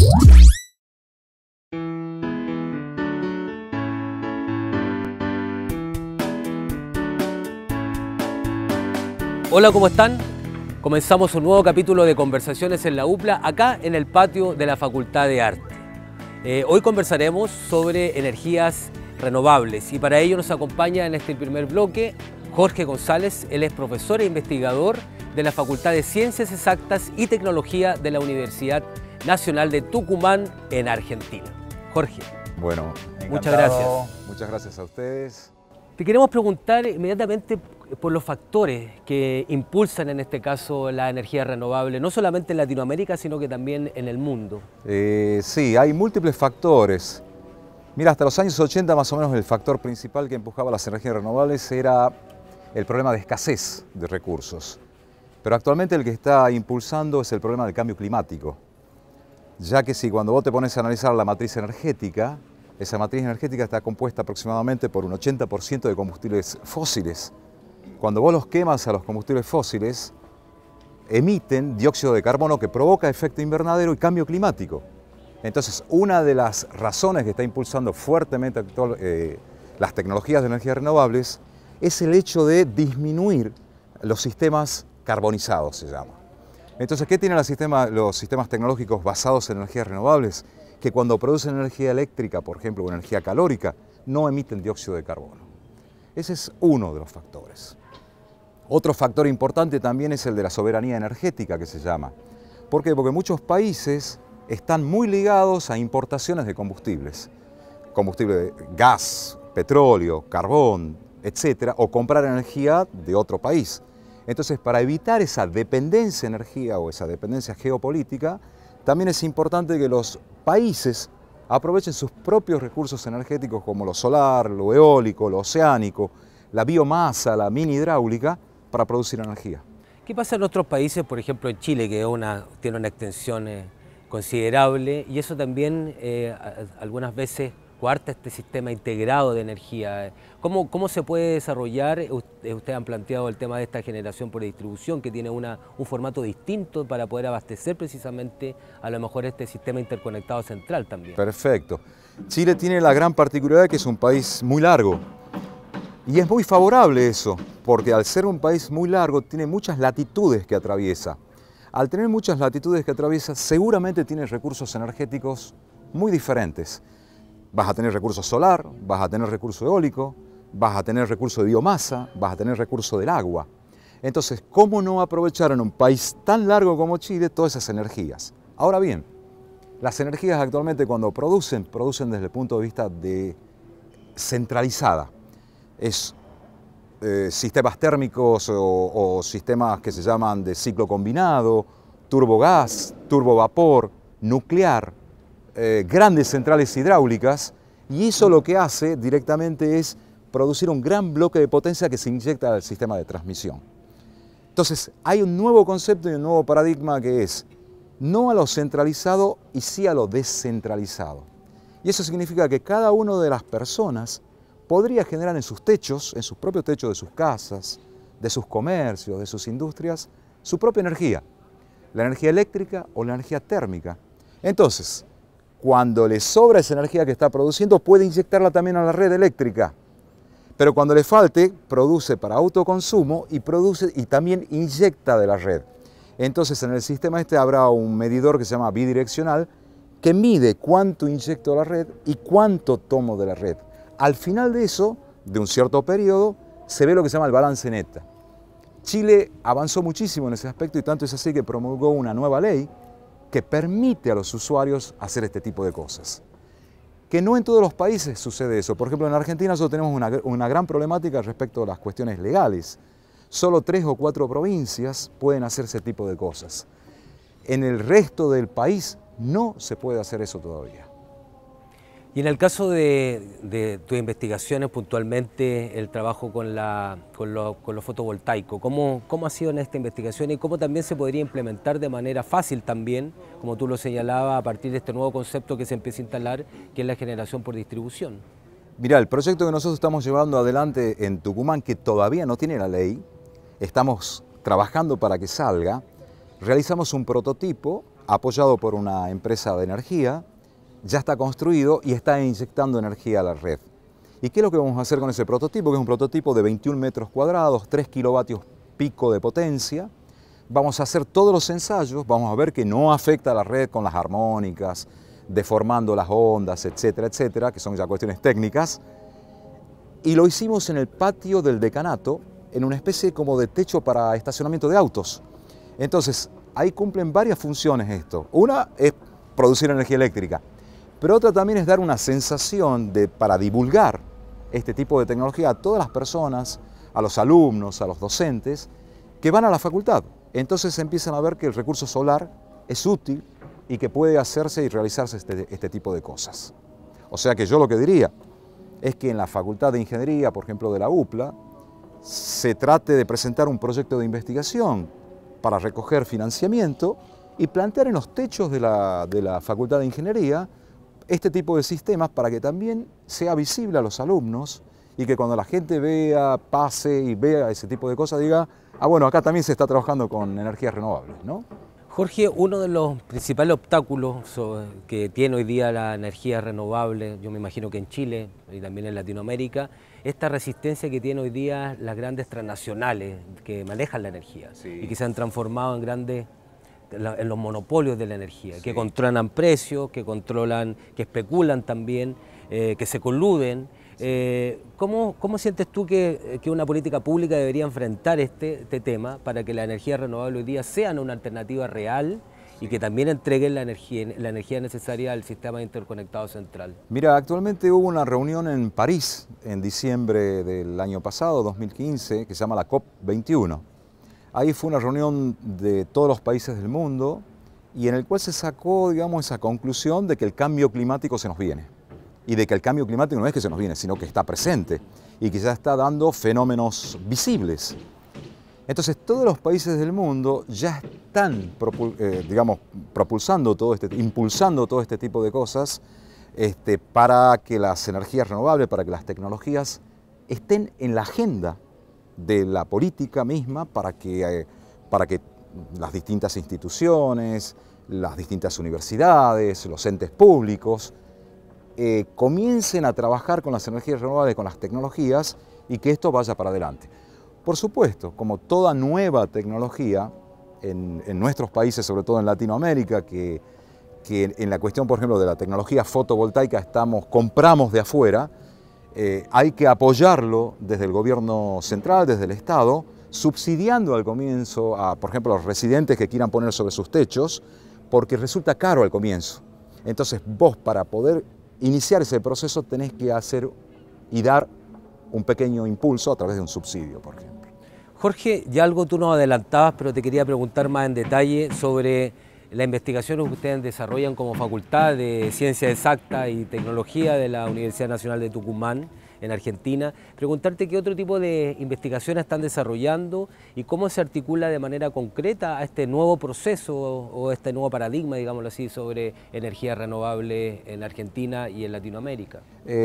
Hola, ¿cómo están? Comenzamos un nuevo capítulo de Conversaciones en la UPLA, acá en el patio de la Facultad de Arte. Hoy conversaremos sobre energías renovables y para ello nos acompaña en este primer bloque Jorge González. Él es profesor e investigador de la Facultad de Ciencias Exactas y Tecnología de la Universidad Nacional de Tucumán en Argentina. Jorge. Bueno, encantado. Muchas gracias. Muchas gracias a ustedes. Te queremos preguntar inmediatamente por los factores que impulsan en este caso la energía renovable, no solamente en Latinoamérica, sino que también en el mundo. Sí, hay múltiples factores. Mira, hasta los años 80 más o menos el factor principal que empujaba las energías renovables era el problema de escasez de recursos. Pero actualmente el que está impulsando es el problema del cambio climático. Ya que si cuando vos te pones a analizar la matriz energética, esa matriz energética está compuesta aproximadamente por un 80% de combustibles fósiles. Cuando vos los quemas a los combustibles fósiles, emiten dióxido de carbono que provoca efecto invernadero y cambio climático. Entonces, una de las razones que está impulsando fuertemente las tecnologías de energías renovables es el hecho de disminuir los sistemas carbonizados, se llama. Entonces, ¿qué tienen los sistemas tecnológicos basados en energías renovables? Que cuando producen energía eléctrica, por ejemplo, o energía calórica, no emiten dióxido de carbono. Ese es uno de los factores. Otro factor importante también es el de la soberanía energética, que se llama. ¿Por qué? Porque muchos países están muy ligados a importaciones de combustibles. Combustible de gas, petróleo, carbón, etcétera, o comprar energía de otro país. Entonces, para evitar esa dependencia de energía o esa dependencia geopolítica, también es importante que los países aprovechen sus propios recursos energéticos como lo solar, lo eólico, lo oceánico, la biomasa, la mini hidráulica, para producir energía. ¿Qué pasa en otros países, por ejemplo en Chile, que tiene una extensión considerable y eso también algunas veces coarta este sistema integrado de energía? ¿Cómo se puede desarrollar? Ustedes han planteado el tema de esta generación por distribución que tiene un formato distinto para poder abastecer precisamente a lo mejor este sistema interconectado central también. Perfecto. Chile tiene la gran particularidad que es un país muy largo y es muy favorable eso, porque al ser un país muy largo tiene muchas latitudes que atraviesa. Al tener muchas latitudes que atraviesa, seguramente tiene recursos energéticos muy diferentes. Vas a tener recurso solar, vas a tener recurso eólico, vas a tener recurso de biomasa, vas a tener recurso del agua. Entonces, ¿cómo no aprovechar en un país tan largo como Chile todas esas energías? Ahora bien, las energías actualmente cuando producen desde el punto de vista de centralizada. Es sistemas térmicos o sistemas que se llaman de ciclo combinado, turbogás, turbovapor, nuclear, grandes centrales hidráulicas, y eso lo que hace directamente es producir un gran bloque de potencia que se inyecta al sistema de transmisión. Entonces hay un nuevo concepto y un nuevo paradigma que es no a lo centralizado y sí a lo descentralizado. Y eso significa que cada una de las personas podría generar en sus techos, en sus propios techos de sus casas, de sus comercios, de sus industrias, su propia energía, la energía eléctrica o la energía térmica. Entonces, cuando le sobra esa energía que está produciendo, puede inyectarla también a la red eléctrica. Pero cuando le falte, produce para autoconsumo y también inyecta de la red. Entonces, en el sistema habrá un medidor que se llama bidireccional que mide cuánto inyecto a la red y cuánto tomo de la red. Al final de eso, de un cierto periodo, se ve lo que se llama el balance neto. Chile avanzó muchísimo en ese aspecto y tanto es así que promulgó una nueva ley que permite a los usuarios hacer este tipo de cosas. Que no en todos los países sucede eso. Por ejemplo, en Argentina nosotros tenemos una gran problemática respecto a las cuestiones legales. Solo 3 o 4 provincias pueden hacer ese tipo de cosas. En el resto del país no se puede hacer eso todavía. Y en el caso de tus investigaciones, puntualmente el trabajo con lo fotovoltaico, ¿cómo ha sido en esta investigación y cómo también se podría implementar de manera fácil también, como tú lo señalabas, a partir de este nuevo concepto que se empieza a instalar, que es la generación por distribución? Mirá, el proyecto que nosotros estamos llevando adelante en Tucumán, que todavía no tiene la ley, estamos trabajando para que salga, realizamos un prototipo apoyado por una empresa de energía, ya está construido y está inyectando energía a la red. ¿Y qué es lo que vamos a hacer con ese prototipo? Que es un prototipo de 21 metros cuadrados, 3 kilovatios pico de potencia. Vamos a hacer todos los ensayos, vamos a ver que no afecta a la red con las armónicas, deformando las ondas, etcétera, etcétera, que son ya cuestiones técnicas. Y lo hicimos en el patio del decanato, en una especie como de techo para estacionamiento de autos. Entonces, ahí cumplen varias funciones esto. Una es producir energía eléctrica, pero otra también es dar una sensación para divulgar este tipo de tecnología a todas las personas, a los alumnos, a los docentes, que van a la facultad. Entonces empiezan a ver que el recurso solar es útil y que puede hacerse y realizarse este tipo de cosas. O sea que yo lo que diría es que en la Facultad de Ingeniería, por ejemplo, de la UPLA, se trate de presentar un proyecto de investigación para recoger financiamiento y plantear en los techos de la Facultad de Ingeniería este tipo de sistemas para que también sea visible a los alumnos y que cuando la gente vea, pase y vea ese tipo de cosas, diga, ah, bueno, acá también se está trabajando con energías renovables, ¿no? Jorge, uno de los principales obstáculos que tiene hoy día la energía renovable, yo me imagino que en Chile y también en Latinoamérica, esta resistencia que tienen hoy día las grandes transnacionales que manejan la energía, sí, y que se han transformado en los monopolios de la energía, sí, que controlan precios, que especulan también, que se coluden. ¿Cómo sientes tú que una política pública debería enfrentar este tema para que la energía renovable hoy día sea una alternativa real y que también entreguen la energía necesaria al sistema interconectado central? Mira, actualmente hubo una reunión en París en diciembre del año pasado, 2015, que se llama la COP21. Ahí fue una reunión de todos los países del mundo y en el cual se sacó, digamos, esa conclusión de que el cambio climático se nos viene. Y de que el cambio climático no es que se nos viene, sino que está presente y que ya está dando fenómenos visibles. Entonces, todos los países del mundo ya están, impulsando todo este tipo de cosas para que las energías renovables, para que las tecnologías estén en la agenda de la política misma, para que las distintas instituciones, las distintas universidades, los entes públicos, comiencen a trabajar con las energías renovables, con las tecnologías y que esto vaya para adelante. Por supuesto, como toda nueva tecnología en nuestros países, sobre todo en Latinoamérica, que en la cuestión, por ejemplo, de la tecnología fotovoltaica compramos de afuera, hay que apoyarlo desde el gobierno central, desde el Estado, subsidiando al comienzo por ejemplo, a los residentes que quieran poner sobre sus techos, porque resulta caro al comienzo. Entonces vos, para poder iniciar ese proceso, tenés que hacer y dar un pequeño impulso a través de un subsidio, por ejemplo. Jorge, ya algo tú nos adelantabas, pero te quería preguntar más en detalle sobre la investigación que ustedes desarrollan como Facultad de Ciencia Exacta y Tecnología de la Universidad Nacional de Tucumán, en Argentina. Preguntarte qué otro tipo de investigaciones están desarrollando y cómo se articula de manera concreta a este nuevo proceso o este nuevo paradigma, digámoslo así, sobre energía renovable en Argentina y en Latinoamérica.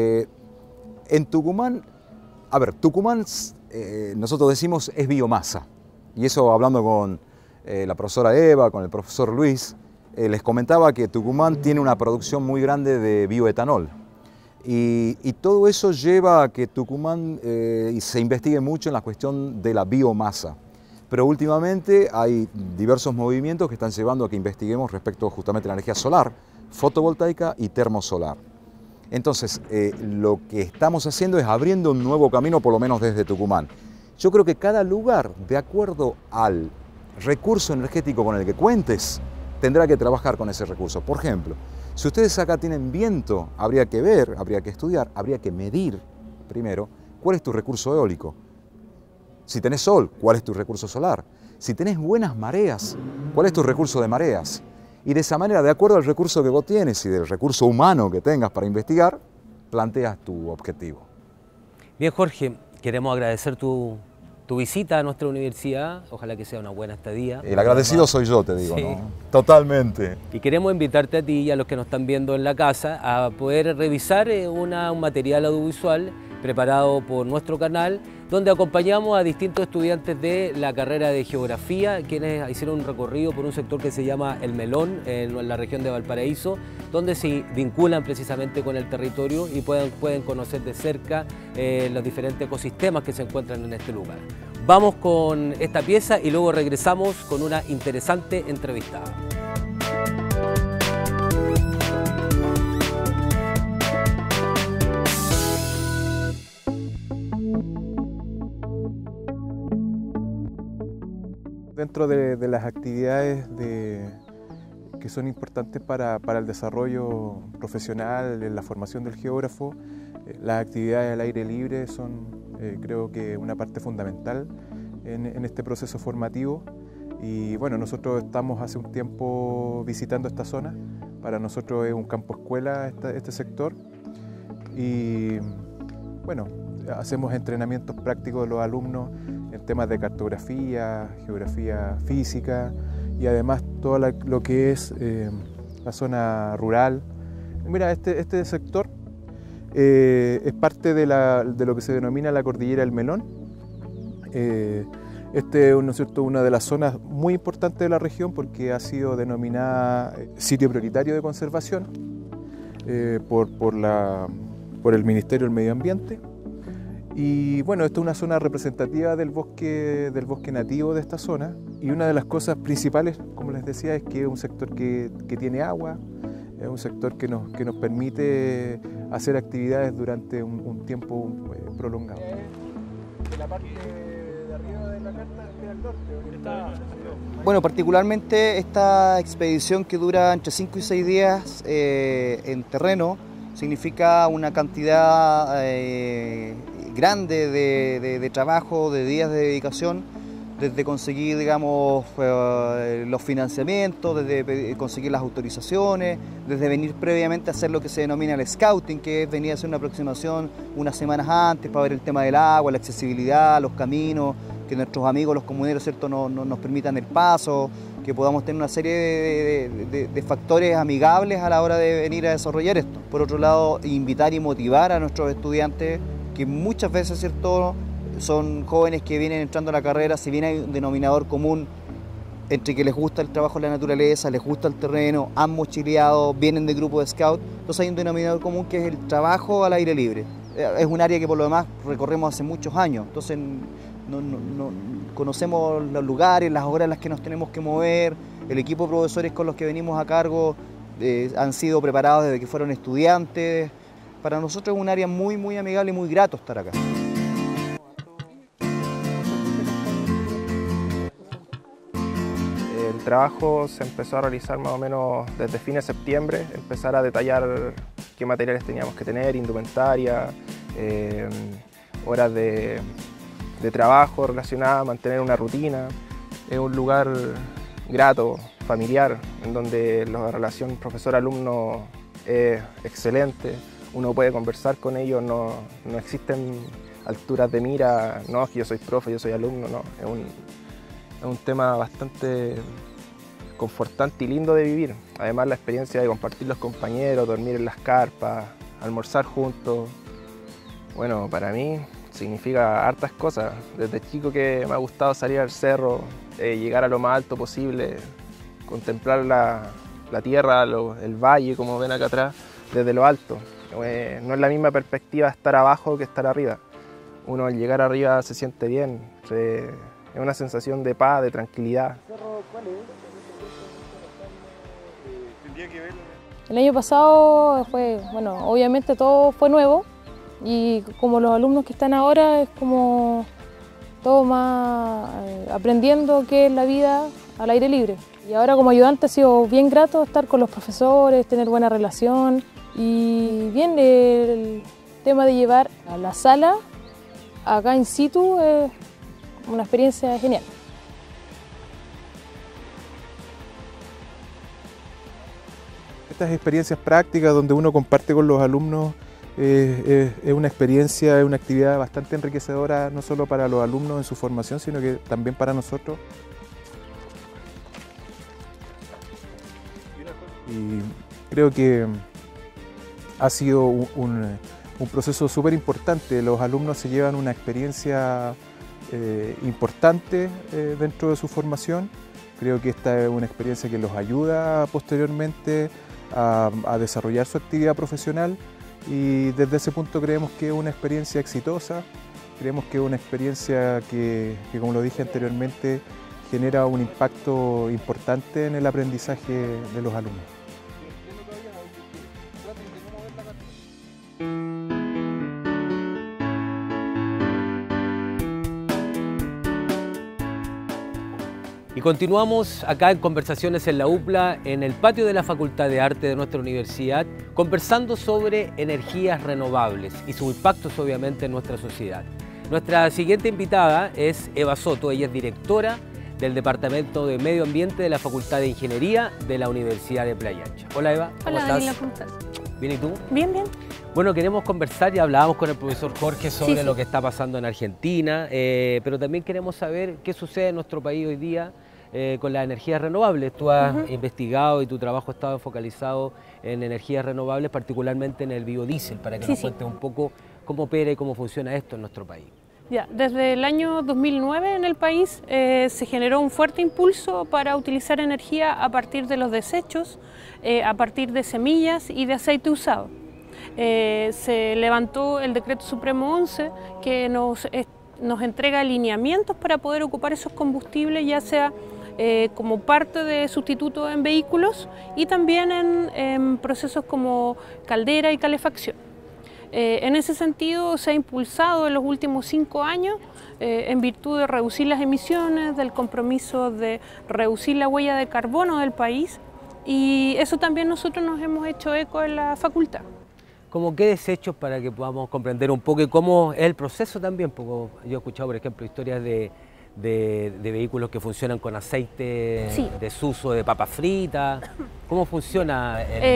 En Tucumán, Tucumán, nosotros decimos, es biomasa. Y eso, hablando con la profesora Eva, con el profesor Luis, les comentaba que Tucumán tiene una producción muy grande de bioetanol. Y todo eso lleva a que Tucumán se investigue mucho en la cuestión de la biomasa. Pero últimamente hay diversos movimientos que están llevando a que investiguemos respecto justamente a la energía solar, fotovoltaica y termosolar. Entonces, lo que estamos haciendo es abriendo un nuevo camino, por lo menos desde Tucumán. Yo creo que cada lugar, de acuerdo al recurso energético con el que cuentes, tendrá que trabajar con ese recurso. Por ejemplo, si ustedes acá tienen viento, habría que ver, habría que estudiar, habría que medir primero cuál es tu recurso eólico. Si tenés sol, ¿cuál es tu recurso solar? Si tenés buenas mareas, ¿cuál es tu recurso de mareas? Y de esa manera, de acuerdo al recurso que vos tienes y del recurso humano que tengas para investigar, planteas tu objetivo. Bien, Jorge, queremos agradecer tu visita a nuestra universidad, ojalá que sea una buena estadía. El agradecido soy yo, te digo, sí, ¿no? Totalmente. Y queremos invitarte a ti y a los que nos están viendo en la casa a poder revisar un material audiovisual preparado por nuestro canal, donde acompañamos a distintos estudiantes de la carrera de Geografía, quienes hicieron un recorrido por un sector que se llama El Melón, en la región de Valparaíso, donde se vinculan precisamente con el territorio y pueden conocer de cerca los diferentes ecosistemas que se encuentran en este lugar. Vamos con esta pieza y luego regresamos con una interesante entrevista. Dentro de las actividades que son importantes para el desarrollo profesional, en la formación del geógrafo, las actividades al aire libre son, creo que, una parte fundamental en este proceso formativo. Y bueno, nosotros estamos hace un tiempo visitando esta zona. Para nosotros es un campo escuela este sector. Y bueno, hacemos entrenamientos prácticos de los alumnos en temas de cartografía, geografía física y además todo lo que es la zona rural. Mira, este sector es parte de lo que se denomina la Cordillera del Melón. Este es, ¿no es cierto?, una de las zonas muy importantes de la región porque ha sido denominada sitio prioritario de conservación por el Ministerio del Medio Ambiente. Y bueno, esta es una zona representativa del bosque nativo de esta zona, y una de las cosas principales, como les decía, es que es un sector que tiene agua, es un sector que nos permite hacer actividades durante un tiempo prolongado. De la parte de arriba de la carta queda el norte. Bueno, particularmente esta expedición que dura entre 5 y 6 días en terreno significa una cantidad grande de trabajo, de días de dedicación, desde conseguir, digamos, los financiamientos, desde conseguir las autorizaciones, desde venir previamente a hacer lo que se denomina el scouting, que es venir a hacer una aproximación unas semanas antes para ver el tema del agua, la accesibilidad, los caminos, que nuestros amigos, los comuneros, ¿cierto?, nos permitan el paso, que podamos tener una serie de factores amigables a la hora de venir a desarrollar esto. Por otro lado, invitar y motivar a nuestros estudiantes, que muchas veces, ¿cierto?, son jóvenes que vienen entrando a la carrera. Si bien hay un denominador común entre que les gusta el trabajo en la naturaleza, les gusta el terreno, han mochileado, vienen de grupo de scout, entonces hay un denominador común que es el trabajo al aire libre. Es un área que por lo demás recorremos hace muchos años, entonces conocemos los lugares, las horas en las que nos tenemos que mover. El equipo de profesores con los que venimos a cargo han sido preparados desde que fueron estudiantes. Para nosotros es un área muy, muy amigable y muy grato estar acá. El trabajo se empezó a realizar más o menos desde fines de septiembre, empezar a detallar qué materiales teníamos que tener, indumentaria, horas de trabajo relacionadas, mantener una rutina. Es un lugar grato, familiar, en donde la relación profesor-alumno es excelente. Uno puede conversar con ellos, no existen alturas de mira, no, que yo soy profe, yo soy alumno, no. Es un tema bastante confortante y lindo de vivir. Además, la experiencia de compartir los compañeros, dormir en las carpas, almorzar juntos. Bueno, para mí significa hartas cosas. Desde chico que me ha gustado salir al cerro, llegar a lo más alto posible, contemplar la tierra, el valle, como ven acá atrás, desde lo alto. No es la misma perspectiva estar abajo que estar arriba. Uno al llegar arriba se siente bien, es una sensación de paz, de tranquilidad. El año pasado bueno, obviamente todo fue nuevo, y como los alumnos que están ahora es como todo más aprendiendo qué es la vida al aire libre. Y ahora como ayudante ha sido bien grato estar con los profesores, tener buena relación. Y bien, el tema de llevar a la sala acá in situ es una experiencia genial. Estas experiencias prácticas donde uno comparte con los alumnos es una experiencia, es una actividad bastante enriquecedora, no solo para los alumnos en su formación, sino que también para nosotros. Y creo que ha sido un proceso súper importante. Los alumnos se llevan una experiencia importante dentro de su formación. Creo que esta es una experiencia que los ayuda posteriormente a desarrollar su actividad profesional, y desde ese punto creemos que es una experiencia exitosa, creemos que es una experiencia que como lo dije anteriormente, genera un impacto importante en el aprendizaje de los alumnos. Y continuamos acá en Conversaciones en la UPLA, en el patio de la Facultad de Arte de nuestra universidad, conversando sobre energías renovables y sus impactos obviamente en nuestra sociedad. Nuestra siguiente invitada es Eva Soto, ella es directora del Departamento de Medio Ambiente de la Facultad de Ingeniería de la Universidad de Playa Ancha. Hola Eva, ¿cómo estás? Daniela, ¿cómo estás? ¿Bien y tú? Bien, bien. Bueno, queremos conversar y hablábamos con el profesor Jorge sobre Sí. lo que está pasando en Argentina, pero también queremos saber qué sucede en nuestro país hoy día con las energías renovables. Tú has investigado y tu trabajo ha estado focalizado en energías renovables, particularmente en el biodiesel, para que nos cuentes un poco cómo opera y cómo funciona esto en nuestro país. Ya, desde el año 2009 en el país se generó un fuerte impulso para utilizar energía a partir de los desechos, a partir de semillas y de aceite usado. Se levantó el Decreto Supremo 11 que nos entrega lineamientos para poder ocupar esos combustibles, ya sea como parte de sustituto en vehículos y también en procesos como caldera y calefacción. En ese sentido se ha impulsado en los últimos 5 años en virtud de reducir las emisiones, del compromiso de reducir la huella de carbono del país, y eso también nosotros nos hemos hecho eco en la facultad. ¿Cómo qué desechos, para que podamos comprender un poco y cómo es el proceso también? Porque yo he escuchado, por ejemplo, historias de vehículos que funcionan con aceite desuso de papas fritas. ¿Cómo funciona?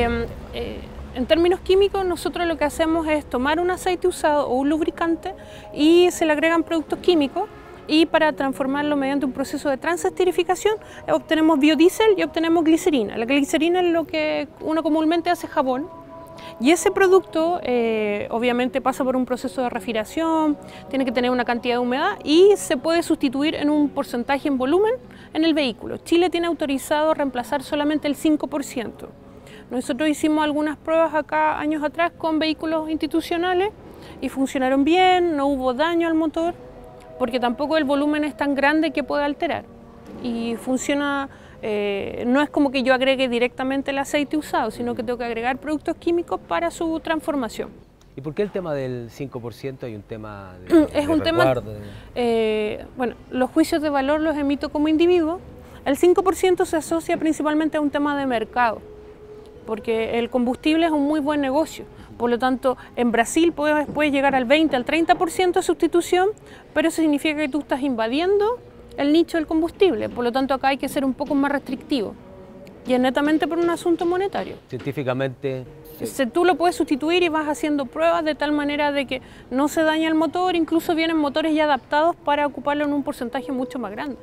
En términos químicos, nosotros lo que hacemos es tomar un aceite usado o un lubricante y se le agregan productos químicos, y para transformarlo mediante un proceso de transesterificación obtenemos biodiesel y obtenemos glicerina. La glicerina es lo que uno comúnmente hace jabón, y ese producto obviamente pasa por un proceso de refrigeración, tiene que tener una cantidad de humedad y se puede sustituir en un porcentaje en volumen en el vehículo. Chile tiene autorizado reemplazar solamente el 5%. Nosotros hicimos algunas pruebas acá años atrás con vehículos institucionales y funcionaron bien, no hubo daño al motor, porque tampoco el volumen es tan grande que pueda alterar. Y funciona, no es como que yo agregue directamente el aceite usado, sino que tengo que agregar productos químicos para su transformación. ¿Y por qué el tema del 5%? Hay un tema de es un resguardo. Bueno, los juicios de valor los emito como individuo. El 5% se asocia principalmente a un tema de mercado, porque el combustible es un muy buen negocio. Por lo tanto, en Brasil puedes llegar al 20, al 30% de sustitución, pero eso significa que tú estás invadiendo el nicho del combustible. Por lo tanto, acá hay que ser un poco más restrictivo. Y es netamente por un asunto monetario. Científicamente... Tú lo puedes sustituir y vas haciendo pruebas de tal manera de que no se daña el motor, incluso vienen motores ya adaptados para ocuparlo en un porcentaje mucho más grande.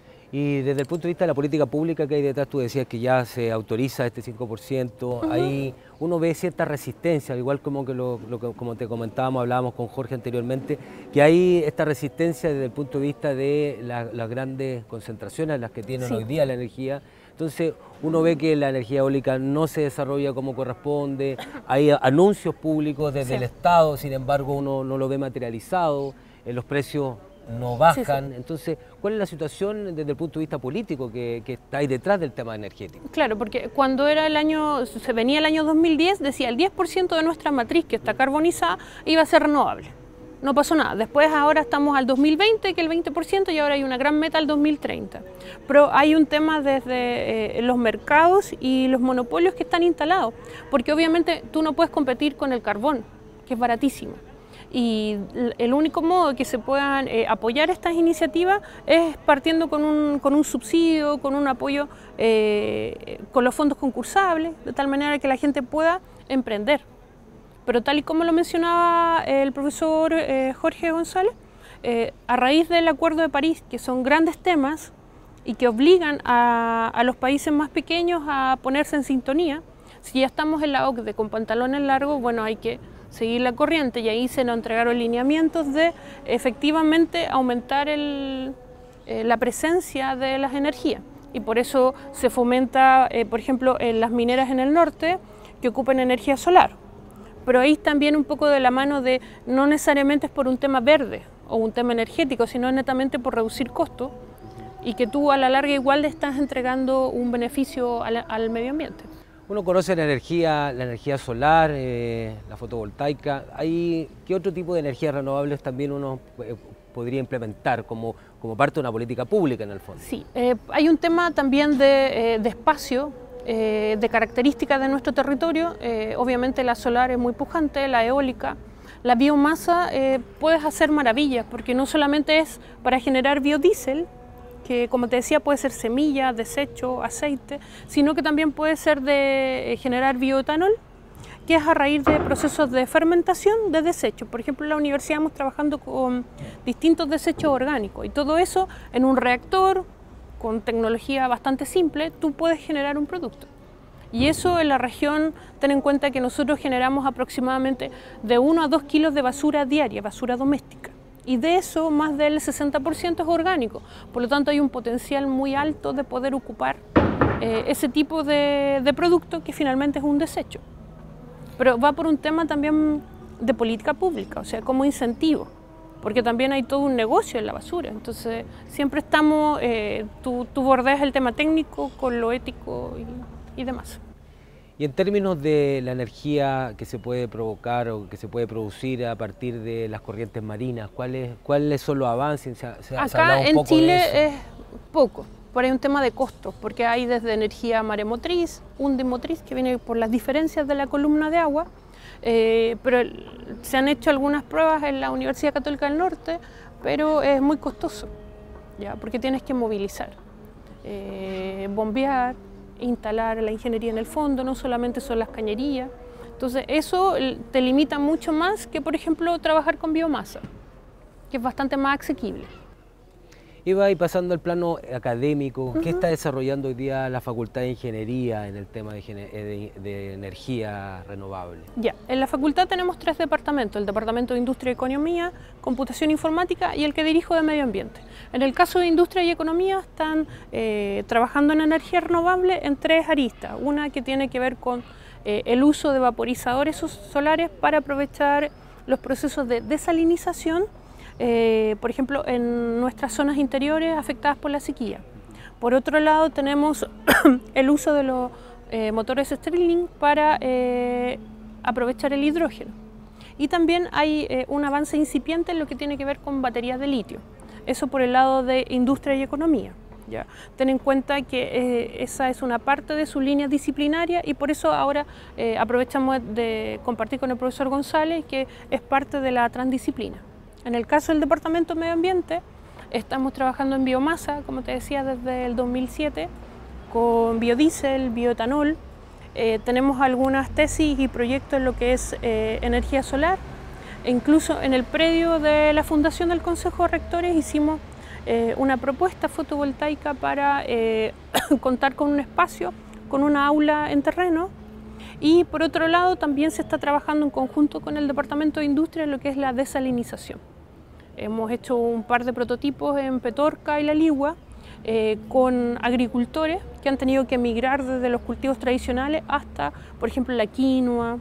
Y desde el punto de vista de la política pública que hay detrás, tú decías que ya se autoriza este 5%, ahí uno ve cierta resistencia, al igual como, como te comentábamos, hablábamos con Jorge anteriormente, que hay esta resistencia desde el punto de vista de las grandes concentraciones a las que tienen hoy día la energía. Entonces uno ve que la energía eólica no se desarrolla como corresponde, hay anuncios públicos desde el Estado, sin embargo uno no lo ve materializado, los precios no bajan. Entonces, ¿cuál es la situación desde el punto de vista político que está ahí detrás del tema energético? Claro, porque cuando se venía el año 2010, decía el 10% de nuestra matriz que está carbonizada iba a ser renovable. No pasó nada. Después ahora estamos al 2020, que el 20%, y ahora hay una gran meta al 2030. Pero hay un tema desde los mercados y los monopolios que están instalados, porque obviamente tú no puedes competir con el carbón, que es baratísimo. Y el único modo que se puedan apoyar estas iniciativas es partiendo con un subsidio, con un apoyo con los fondos concursables, de tal manera que la gente pueda emprender. Pero tal y como lo mencionaba el profesor Jorge González, a raíz del Acuerdo de París, que son grandes temas y que obligan a los países más pequeños a ponerse en sintonía, si ya estamos en la OCDE con pantalones largos, bueno, hay que seguir la corriente, y ahí se nos entregaron lineamientos de efectivamente aumentar la presencia de las energías. Y por eso se fomenta, por ejemplo, en las mineras en el norte que ocupen energía solar. Pero ahí también un poco de la mano de, no necesariamente es por un tema verde o un tema energético, sino netamente por reducir costos, y que tú a la larga igual le estás entregando un beneficio al medio ambiente. Uno conoce la energía solar, la fotovoltaica. ¿Qué otro tipo de energías renovables también uno podría implementar como parte de una política pública en el fondo? Sí, hay un tema también de espacio, de características de nuestro territorio. Obviamente la solar es muy pujante, la eólica. La biomasa puedes hacer maravillas, porque no solamente es para generar biodiesel, que como te decía puede ser semilla, desecho, aceite, sino que también puede ser de generar bioetanol, que es a raíz de procesos de fermentación de desechos. Por ejemplo, en la universidad estamos trabajando con distintos desechos orgánicos, y todo eso en un reactor con tecnología bastante simple, tú puedes generar un producto. Y eso en la región, ten en cuenta que nosotros generamos aproximadamente de 1 a 2 kilos de basura diaria, basura doméstica. Y de eso más del 60% es orgánico. Por lo tanto hay un potencial muy alto de poder ocupar ese tipo de producto que finalmente es un desecho. Pero va por un tema también de política pública, o sea, como incentivo, porque también hay todo un negocio en la basura. Entonces siempre estamos, tú bordeas el tema técnico con lo ético y demás. Y en términos de la energía que se puede provocar o que se puede producir a partir de las corrientes marinas, ¿cuáles son los avances? Acá en Chile es poco, por ahí un tema de costos, porque hay desde energía maremotriz, undimotriz, que viene por las diferencias de la columna de agua, pero se han hecho algunas pruebas en la Universidad Católica del Norte, pero es muy costoso, ¿ya? Porque tienes que movilizar, bombear, instalar la ingeniería en el fondo, no solamente son las cañerías. Entonces eso te limita mucho más que, por ejemplo, trabajar con biomasa, que es bastante más asequible. Eva, y pasando al plano académico, ¿qué está desarrollando hoy día la Facultad de Ingeniería en el tema de energía renovable? Ya, en la facultad tenemos 3 departamentos: el Departamento de Industria y Economía, Computación Informática y el que dirijo de Medio Ambiente. En el caso de Industria y Economía están trabajando en energía renovable en 3 aristas. Una que tiene que ver con el uso de vaporizadores solares para aprovechar los procesos de desalinización, por ejemplo, en nuestras zonas interiores afectadas por la sequía. Por otro lado, tenemos el uso de los motores Stirling para aprovechar el hidrógeno. Y también hay un avance incipiente en lo que tiene que ver con baterías de litio. Eso por el lado de Industria y Economía. ¿Ya? Ten en cuenta que esa es una parte de su línea disciplinaria, y por eso ahora aprovechamos de compartir con el profesor González, que es parte de la transdisciplina. En el caso del Departamento de Medio Ambiente, estamos trabajando en biomasa, como te decía, desde el 2007, con biodiesel, bioetanol. Tenemos algunas tesis y proyectos en lo que es energía solar. E incluso en el predio de la Fundación del Consejo de Rectores hicimos una propuesta fotovoltaica para contar con un espacio, con una aula en terreno. Y por otro lado también se está trabajando en conjunto con el Departamento de Industria en lo que es la desalinización. Hemos hecho un par de prototipos en Petorca y La Ligua con agricultores que han tenido que migrar desde los cultivos tradicionales hasta, por ejemplo, la quinoa,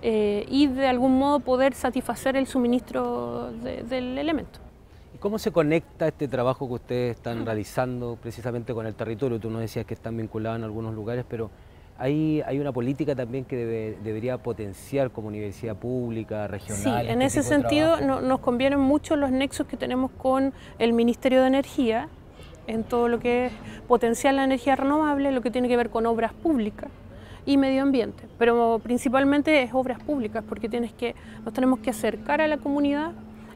y de algún modo poder satisfacer el suministro del elemento. ¿Cómo se conecta este trabajo que ustedes están realizando precisamente con el territorio? Tú nos decías que están vinculados en algunos lugares, pero hay una política también que debería potenciar como universidad pública, regional. Sí, en ese sentido nos convienen mucho los nexos que tenemos con el Ministerio de Energía, en todo lo que es potenciar la energía renovable, lo que tiene que ver con obras públicas y medio ambiente, pero principalmente es obras públicas, porque nos tenemos que acercar a la comunidad,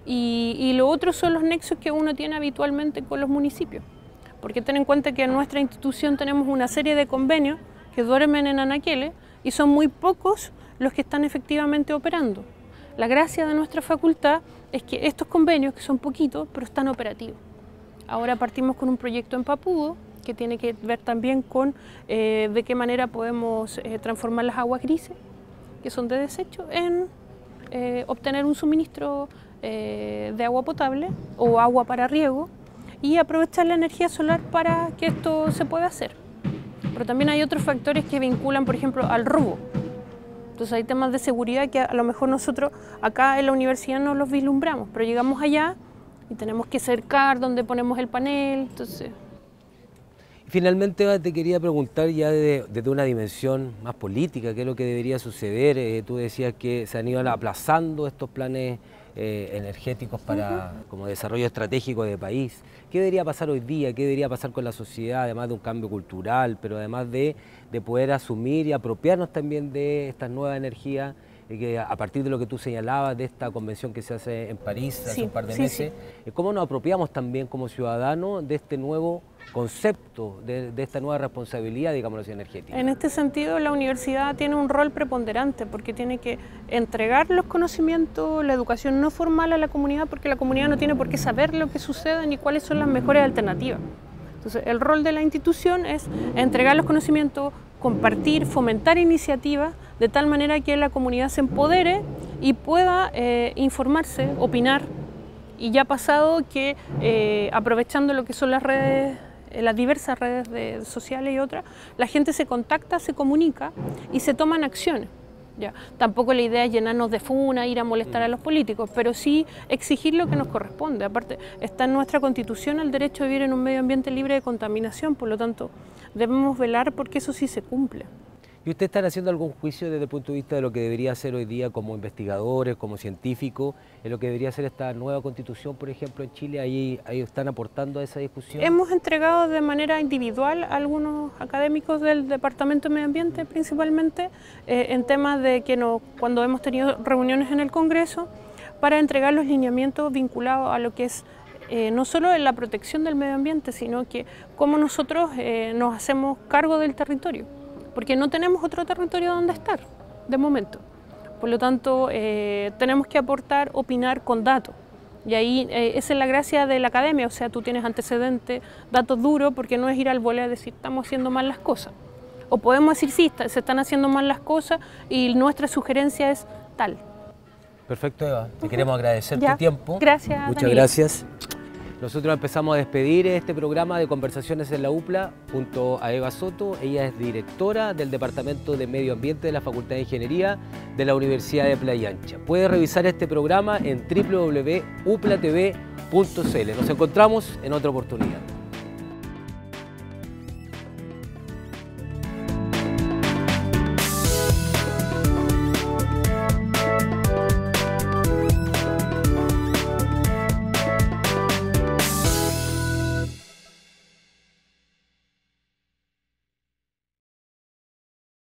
y lo otro son los nexos que uno tiene habitualmente con los municipios, porque ten en cuenta que en nuestra institución tenemos una serie de convenios que duermen en anaqueles y son muy pocos los que están efectivamente operando. La gracia de nuestra facultad es que estos convenios, que son poquitos, pero están operativos. Ahora partimos con un proyecto en Papudo que tiene que ver también con de qué manera podemos transformar las aguas grises, que son de desecho, en obtener un suministro de agua potable o agua para riego y aprovechar la energía solar para que esto se pueda hacer. Pero también hay otros factores que vinculan, por ejemplo, al robo. Entonces hay temas de seguridad que a lo mejor nosotros acá en la universidad no los vislumbramos, pero llegamos allá y tenemos que cercar donde ponemos el panel. Entonces... Finalmente, Eva, te quería preguntar ya desde una dimensión más política, qué es lo que debería suceder. Tú decías que se han ido aplazando estos planes energéticos para, como desarrollo estratégico de país. ¿Qué debería pasar hoy día? ¿Qué debería pasar con la sociedad, además de un cambio cultural, pero además de poder asumir y apropiarnos también de estas nuevas energías, que a partir de lo que tú señalabas, de esta convención que se hace en París hace un par de meses, cómo nos apropiamos también como ciudadanos de este nuevo concepto, de esta nueva responsabilidad, digámoslo así, energética? En este sentido, la universidad tiene un rol preponderante porque tiene que entregar los conocimientos, la educación no formal a la comunidad, porque la comunidad no tiene por qué saber lo que sucede ni cuáles son las mejores alternativas. Entonces, el rol de la institución es entregar los conocimientos, compartir, fomentar iniciativas de tal manera que la comunidad se empodere y pueda informarse, opinar. Y ya ha pasado que aprovechando lo que son las redes, las diversas redes sociales y otras, la gente se contacta, se comunica y se toman acciones. Ya. Tampoco la idea es llenarnos de funa, ir a molestar a los políticos, pero sí exigir lo que nos corresponde. Aparte, está en nuestra Constitución el derecho a vivir en un medio ambiente libre de contaminación, por lo tanto, debemos velar porque eso sí se cumple. ¿Y ustedes están haciendo algún juicio desde el punto de vista de lo que debería ser hoy día como investigadores, como científicos, en lo que debería ser esta nueva Constitución, por ejemplo, en Chile? ¿Ahí están aportando a esa discusión? Hemos entregado de manera individual a algunos académicos del Departamento de Medio Ambiente, principalmente, en temas de que cuando hemos tenido reuniones en el Congreso, para entregar los lineamientos vinculados a lo que es no solo en la protección del medio ambiente, sino que cómo nosotros nos hacemos cargo del territorio. Porque no tenemos otro territorio donde estar, de momento. Por lo tanto, tenemos que aportar, opinar con datos. Y ahí esa es la gracia de la academia, o sea, tú tienes antecedentes, datos duros, porque no es ir al voleo a decir estamos haciendo mal las cosas. O podemos decir sí, se están haciendo mal las cosas y nuestra sugerencia es tal. Perfecto, Eva. Te queremos agradecer tu tiempo. Gracias, Muchas Daniel. gracias. Nosotros empezamos a despedir este programa de Conversaciones en la UPLA junto a Eva Soto. Ella es directora del Departamento de Medio Ambiente de la Facultad de Ingeniería de la Universidad de Playa Ancha. Puede revisar este programa en www.uplatv.cl. Nos encontramos en otra oportunidad.